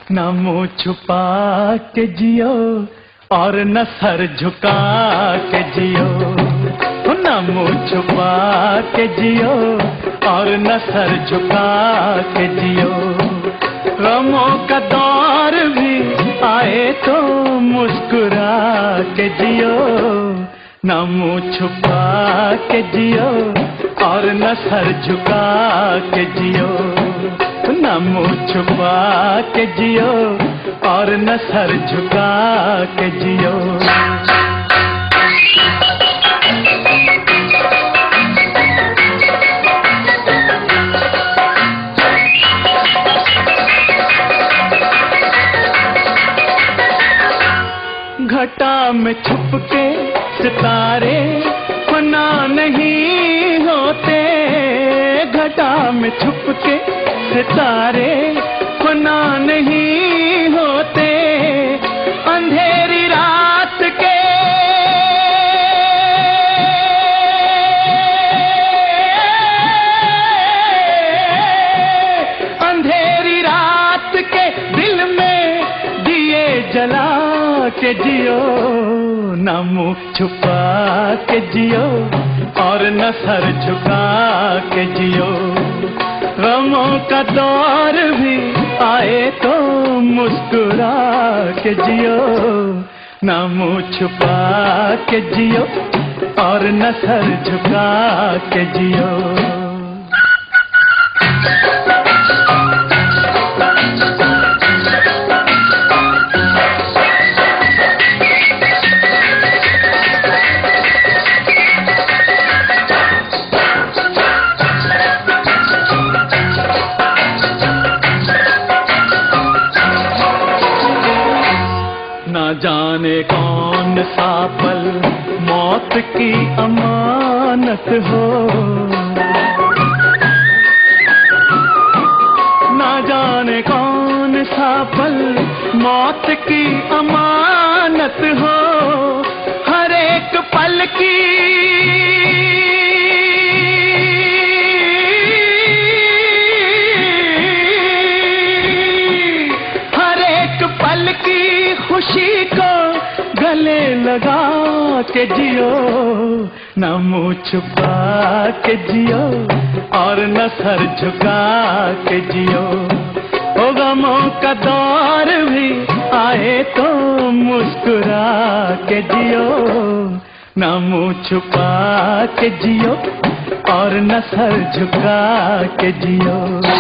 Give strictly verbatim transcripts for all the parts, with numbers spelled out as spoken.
न मुँह छुपा के जियो और न सर झुका के जियो, न मुँह छुपा के जियो और न सर झुका के जियो। गमों का दौर भी आए तो मुस्कुरा के जियो, न मुँह छुपा के जियो और न सर झुका के जियो, न मुँह छुपा के जियो और न सर झुका के जियो। घटा में छुप के सितारे फना नहीं होते, घटा में छुप के सितारे फना नहीं होते। अंधेरी रात के अंधेरी रात के दिल में दिए जला के जियो, न मुँह छुपा के जियो और न सर झुका के जियो। गमों का दौर भी आए तो मुस्कुरा के जियो, न मुँह छुपा के जियो और न सर झुका के जियो। न जाने कौन सा पल मौत की अमानत हो, न जाने कौन सा पल मौत की अमानत हो। हर एक पल की हर एक पल की खुशी को गले लगा के जियो, न मुँह छुपा के जियो और न सर झुका के जियो। ओ गमों का दौर भी आए तो मुस्कुरा के जियो, न मुँह छुपा के जियो और न सर झुका के जियो।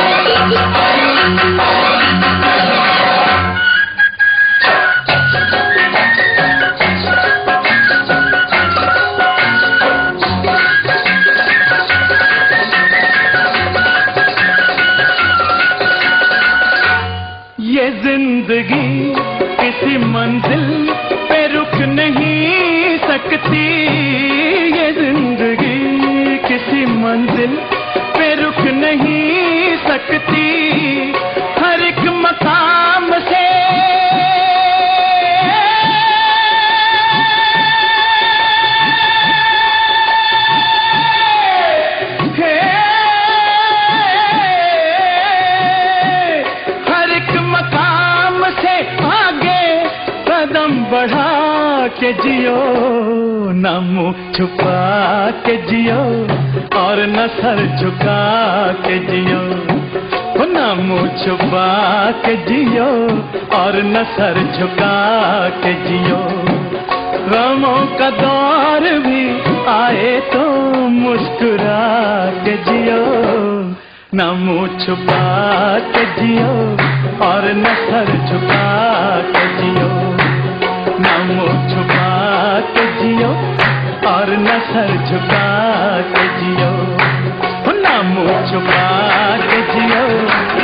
ये जिंदगी किसी मंजिल पे रुक नहीं सकती, ये जिंदगी किसी मंजिल पे रुक नहीं सकती। हर एक मकाम से बढ़ा के जियो, न मुँह छुपा के जियो और न सर झुका के जियो, न मुँह छुपा के जियो और न सर झुका के जियो। गमों का दौर भी आए तो मुस्कुरा के जियो, न मुँह छुपा के जियो और न सर झुका के जियो, न मुँह छुपा के जियो और न सर झुका के जियो, न मुँह छुपा के जियो